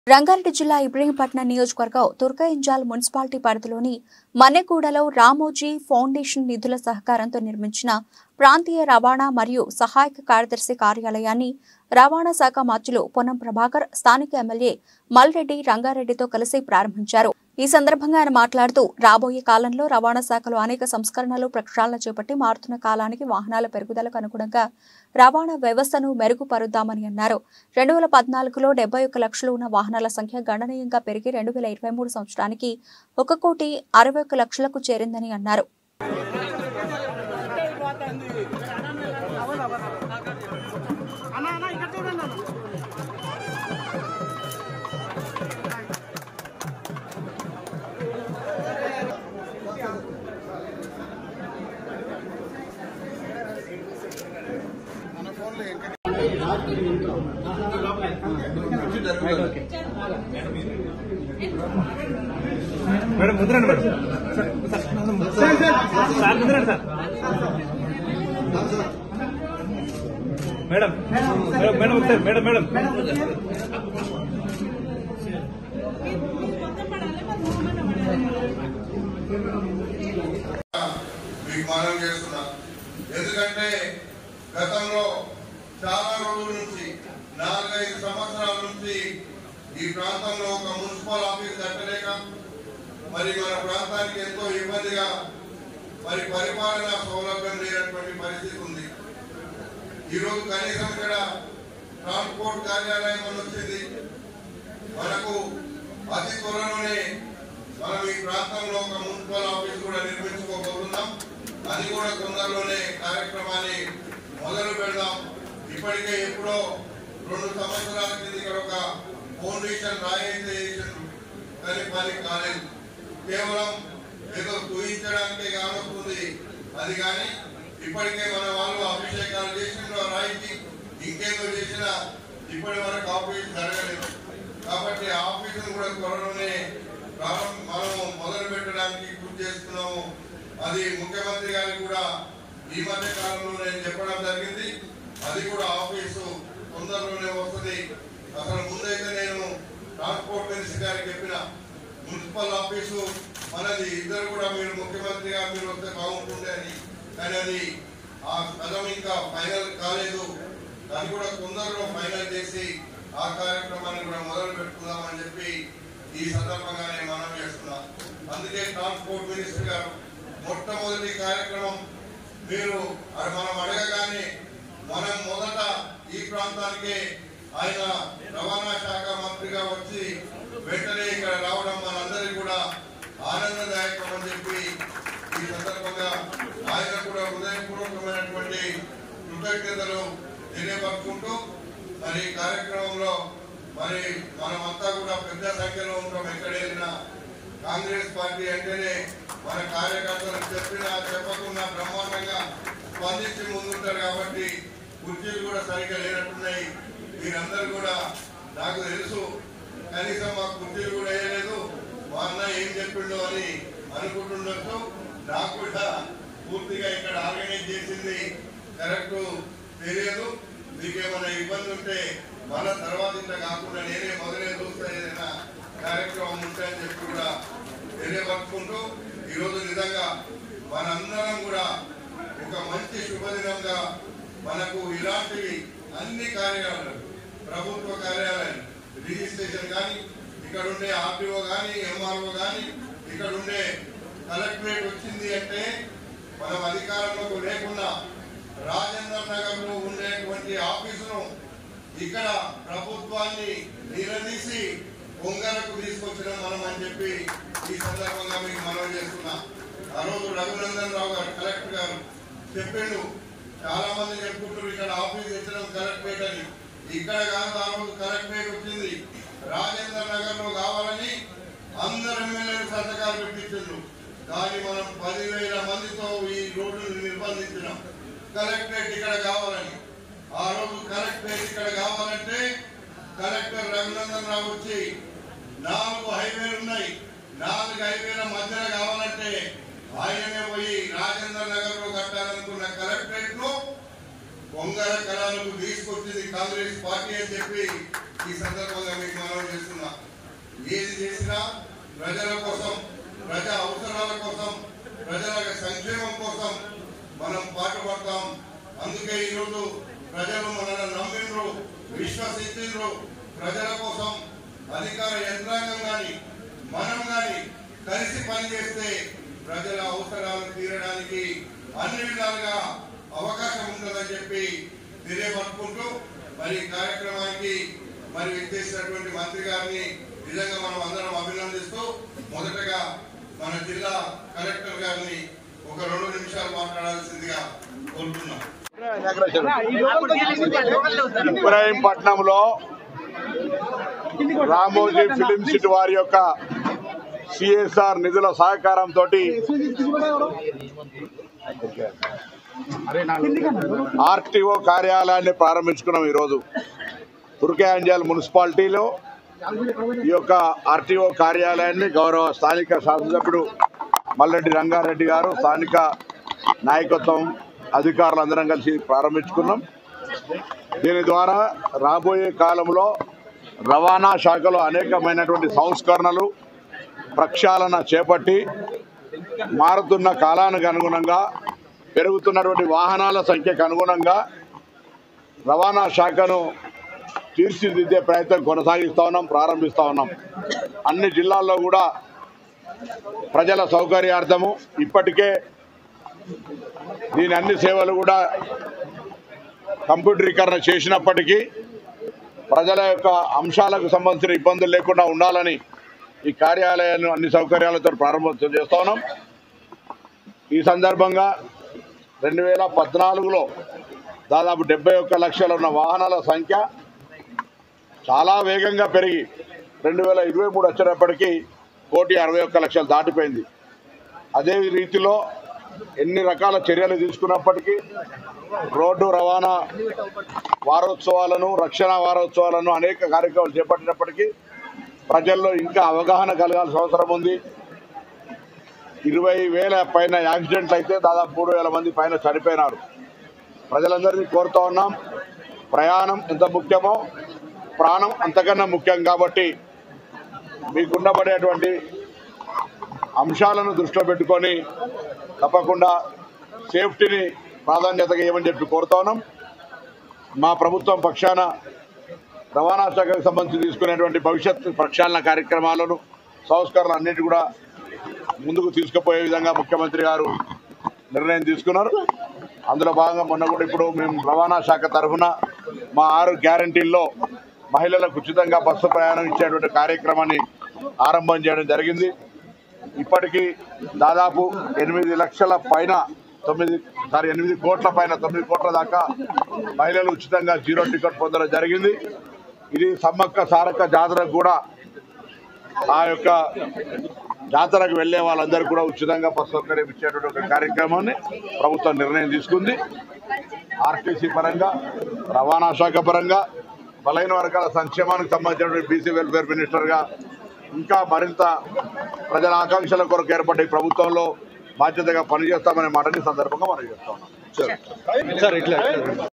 రంగారెడ్డి జిల్లా ఇబ్రహీంపట్నం నియోజకవర్గం తుర్కయింజాల్ మున్సిపాలిటీ పరిధిలోని మన్నెగూడలో రామోజీ ఫౌండేషన్ నిధుల సహకారంతో నిర్మించిన ప్రాంతీయ రవాణా మరియు సహాయక కార్యదర్శి కార్యాలయాన్ని రవాణా శాఖ మంత్రులు పొన్నం ప్రభాకర్, స్థానిక ఎమ్మెల్యే మల్రెడ్డి రంగారెడ్డితో కలిసి ప్రారంభించారు. ఈ సందర్భంగా ఆయన మాట్లాడుతూ రాబోయే కాలంలో రవాణా శాఖలో అనేక సంస్కరణలు, ప్రక్షాళన చేపట్టి మారుతున్న కాలానికి వాహనాల పెరుగుదలకు అనుగుణంగా రవాణా వ్యవస్థను మెరుగుపరుద్దామని అన్నారు. 2014లో 71 లక్షలు ఉన్న వాహనాల సంఖ్య గణనీయంగా పెరిగి 2023 సంవత్సరానికి 1,61,00,000కు చేరిందని అన్నారు. మేడం ముద్రండి మేడం సార్ ముద్రండి సార్ మేడం మేడం మేడం ఒకసారి మేడం మేడం మీకు మనం చేస్తున్నా. ఎందుకంటే గతంలో చాలా రోజుల నుంచి 4-5 సంవత్సరాల నుంచి ఈ ప్రాంతంలో ఒక మున్సిపల్ ఆఫీస్ కట్టలేక మరి మన ప్రాంతానికి ఎంతో ఇబ్బందిగా మరి పరిపాలన సౌలభ్యం లేనటువంటి పరిస్థితి ఉంది. ఈరోజు కనీసం ఇక్కడ ట్రాన్స్పోర్ట్ కార్యాలయం వచ్చింది. మనకు అతి త్వరలోనే మనం ఈ ప్రాంతంలో ఒక మున్సిపల్ ఆఫీస్ కూడా నిర్మించుకోబోతున్నాం. అది కూడా తొందరలోనే కార్యక్రమాన్ని మొదలు పెడదాం. ఇప్పటికే ఎప్పుడో 2 సంవత్సరాల కింద ఇక్కడ ఒక ఫౌండేషన్ రాయితీ కానీ పని కాలేదు. కేవలం ఏదో చూయించడానికే కానొస్తుంది అది. కానీ ఇప్పటికే మన వాళ్ళు అభిషేకాలు చేసిన రాయితీ ఇంకేదో చేసినా ఇప్పటి వరకు ఆఫీస్ జరగలేదు. కాబట్టి ఆ ఆఫీసును కూడా త్వరలోనే మనం మొదలు పెట్టడానికి కృషి చేస్తున్నాము. అది ముఖ్యమంత్రి గారికి కూడా ఈ మధ్య కాలంలో నేను చెప్పడం జరిగింది. అది కూడా ఆఫీసు తొందరలోనే వస్తుంది. అసలు ముందైతే నేను ట్రాన్స్పోర్ట్ మినిస్టర్ గారికి చెప్పిన మున్సిపల్ ఆఫీసు మనది, ఇద్దరు కూడా మీరు ముఖ్యమంత్రి గారు మీరు వస్తే బాగుంటుంది అని. కానీ అది ఆ స్థలం ఇంకా ఫైనల్ కాలేదు. అది కూడా తొందరలో ఫైనల్ చేసి ఆ కార్యక్రమాన్ని కూడా మొదలు పెట్టుకుందామని చెప్పి ఈ సందర్భంగా నేను మనం చేస్తున్నా. అందుకే ట్రాన్స్పోర్ట్ మినిస్టర్ గారు మొట్టమొదటి కార్యక్రమం మీరు మనం అడగగానే మనం మొదట ఈ ప్రాంతానికే ఆయన రవాణా శాఖ మంత్రిగా వచ్చి వెంటనే ఇక్కడ రావడం మనందరికీ కూడా ఆనందదాయకం అని చెప్పి ఈ సందర్భంగా ఆయన కూడా హృదయపూర్వకమైనటువంటి కృతజ్ఞతలు తెలియపరుచుకుంటూ మరి కార్యక్రమంలో మరి మనమంతా కూడా పెద్ద సంఖ్యలో ఉంటాం. ఎక్కడ వెళ్ళినా కాంగ్రెస్ పార్టీ అంటేనే మన కార్యకర్తలు చెప్పినా చెప్పకుండా బ్రహ్మాండంగా స్పందించి ముందుంటారు. కాబట్టి కుర్చీలు కూడా సరిగ్గా లేనట్టున్నాయి. మీరందరూ కూడా నాకు తెలుసు, కనీసం మా కుర్చీలు కూడా వేయలేదు, మా అన్న ఏం చెప్పిండో అని అనుకుంటుండొచ్చు. నాకు కూడా పూర్తిగా ఇక్కడ ఆర్గనైజ్ చేసింది కరెక్ట్ తెలియదు. మీకేమైనా ఇబ్బంది ఉంటే మన తర్వాత ఇంత కాకుండా నేనే మొదలే చూస్తా ఏదైనా కార్యక్రమం ఉంటాయని చెప్పి కూడా తెలియపరుచుకుంటూ ఈరోజు నిజంగా మనందరం కూడా ఒక మంచి శుభదినంగా మనకు ఇలాంటివి అన్ని కార్యాలయాలు, ప్రభుత్వ కార్యాలయాలు, రిజిస్ట్రేషన్ కానీ, ఇక్కడ ఉండే ఆర్టీఓ కానీ, ఎంఆర్ఓ కానీ, ఇక్కడ ఉండే కలెక్టరేట్ వచ్చింది అంటే మనం అధికారంలోకి లేకుండా రాజేంద్ర నగర్ లో ఉండేటువంటి ఆఫీసును ఇక్కడ ప్రభుత్వాన్ని నిలదీసి పొంగలకు తీసుకొచ్చడం మనం అని చెప్పి ఈ సందర్భంగా మీకు మనవి చేస్తున్నా. ఆ రోజు రఘునందన్ రావు గారు కలెక్టర్ గారు చెప్పిండు, చాలా మంది చెప్పుకుంటారు ఇక్కడ ఆఫీస్ తెచ్చడం కలెక్టరేట్ అని. ఇక్కడ కాదు, ఆ రోజు కలెక్టరేట్ వచ్చింది రాజేంద్ర నగర్ లో కావాలని అందరు ఎమ్మెల్యేలు సంతకాలు పెట్టించారు. కానీ మనం 10,000 మందితో ఈ రోడ్డును నిర్బంధించినాం. కలెక్టరేట్ ఇక్కడ కావాలని. ఆ రోజు కలెక్టరేట్ ఇక్కడ కావాలంటే కలెక్టర్ రఘునందన్ రావు వచ్చి 4 హైవేలు ఉన్నాయి, 4 హైవేల మధ్యలో కావాలంటే ఆయనే పోయి రాజేంద్ర నగర్ లో కట్టాలనుకున్న కలెక్టరేట్ ను పొంగల కళలకు తీసుకొచ్చింది కాంగ్రెస్ పార్టీ అని చెప్పి ఈ సందర్భంగా మీకు మనవి చేస్తున్నా. ఏది చేసినా ప్రజల కోసం, ప్రజా అవసరాల కోసం, ప్రజల సంక్షేమం కోసం మనం పాటుపడతాం. అందుకే ఈరోజు ప్రజలు మనల్ని నమ్మిండ్రు, విశ్వసించిండ్రు. ప్రజల కోసం అధికార యంత్రాంగం కానీ మనం కానీ కలిసి పనిచేస్తే ప్రజల అవసరాలు తీరడానికి అన్ని విధాలుగా అవకాశం ఉంటుందని చెప్పి తెలియపరుచుకుంటూ మరి కార్యక్రమానికి మరి విచ్చేసినటువంటి మంత్రి గారిని నిజంగా మనం అందరం అభినందిస్తూ మొదటగా మన జిల్లా కలెక్టర్ గారిని ఒక 2 నిమిషాలు మాట్లాడాల్సిందిగా కోరుతున్నాం. ఇబ్రాహీంపట్నంలో రామోజీ ఫిలిం సిటీ వారి యొక్క సిఎస్ఆర్ నిధుల సహకారంతో ఆర్టీఓ కార్యాలయాన్ని ప్రారంభించుకున్నాం. ఈరోజు తుర్కయాంజల్ మున్సిపాలిటీలో ఈ యొక్క ఆర్టీఓ కార్యాలయాన్ని గౌరవ స్థానిక శాసనసభ్యుడు మల్లెడ్డి రంగారెడ్డి గారు, స్థానిక నాయకత్వం, అధికారులు అందరం కలిసి ప్రారంభించుకున్నాం. దీని ద్వారా రాబోయే కాలంలో రవాణా శాఖలో అనేకమైనటువంటి సంస్కరణలు, ప్రక్షాళన చేపట్టి మారుతున్న కాలానికి అనుగుణంగా, పెరుగుతున్నటువంటి వాహనాల సంఖ్యకు అనుగుణంగా రవాణా శాఖను తీర్చిదిద్దే ప్రయత్నం కొనసాగిస్తూ ఉన్నాం, ప్రారంభిస్తూ ఉన్నాం. అన్ని జిల్లాల్లో కూడా ప్రజల సౌకర్యార్థము ఇప్పటికే దీని అన్ని సేవలు కూడా కంప్యూటరీకరణ చేసినప్పటికీ ప్రజల యొక్క అంశాలకు సంబంధించిన ఇబ్బందులు లేకుండా ఉండాలని ఈ కార్యాలయాన్ని అన్ని సౌకర్యాలతో ప్రారంభోత్సవం చేస్తూ ఉన్నాం. ఈ సందర్భంగా 2014లో దాదాపు 71 లక్షలు ఉన్న వాహనాల సంఖ్య చాలా వేగంగా పెరిగి 2023 వచ్చేటప్పటికీ 1,61,00,000 దాటిపోయింది. అదే రీతిలో ఎన్ని రకాల చర్యలు తీసుకున్నప్పటికీ రోడ్డు రవాణా వారోత్సవాలను, రక్షణ వారోత్సవాలను అనేక కార్యక్రమాలు చేపట్టినప్పటికీ ప్రజల్లో ఇంకా అవగాహన కలగాల్సిన అవసరం ఉంది. 20,000 పైన యాక్సిడెంట్లు అయితే దాదాపు 3,000 మంది పైన చనిపోయినారు. ప్రజలందరినీ కోరుతూ ఉన్నాం, ప్రయాణం ఎంత ముఖ్యమో ప్రాణం అంతకన్నా ముఖ్యం. కాబట్టి మీకుండబడేటువంటి అంశాలను దృష్టిలో పెట్టుకొని తప్పకుండా సేఫ్టీని ప్రాధాన్యతగా ఇవ్వమని చెప్పి కోరుతా ఉన్నాం. మా ప్రభుత్వం పక్షాన రవాణా శాఖకు సంబంధించి తీసుకునేటువంటి భవిష్యత్ ప్రక్షాళన కార్యక్రమాలను, సంస్కరణలు అన్నిటి కూడా ముందుకు తీసుకుపోయే విధంగా ముఖ్యమంత్రి గారు నిర్ణయం తీసుకున్నారు. అందులో భాగంగా మొన్న కూడా ఇప్పుడు మేము రవాణా శాఖ తరఫున మా 6 గ్యారంటీల్లో మహిళలకు ఉచితంగా బస్సు ప్రయాణం ఇచ్చేటువంటి కార్యక్రమాన్ని ఆరంభం చేయడం జరిగింది. ఇప్పటికీ దాదాపు 8 లక్షల పైన 8 కోట్ల పైన 9 కోట్ల దాకా మహిళలు ఉచితంగా 0 టికెట్ పొందడం జరిగింది. ఇది సమ్మక్క సారక్క జాతరకు కూడా ఆ యొక్క జాతరకు వెళ్లే వాళ్ళందరూ కూడా ఉచితంగా బస్సు సౌకర్యం ఇచ్చేటువంటి ఒక కార్యక్రమాన్ని ప్రభుత్వం నిర్ణయం తీసుకుంది. ఆర్టీసీ పరంగా, రవాణా శాఖ పరంగా, బలైన వర్గాల సంక్షేమానికి సంబంధించినటువంటి బీసీ వెల్ఫేర్ మినిస్టర్గా ఇంకా మరింత ప్రజల ఆకాంక్షల కొరకు ఏర్పడే ప్రభుత్వంలో బాధ్యతగా పనిచేస్తామనే మాటని సందర్భంగా మనం చేస్తాం.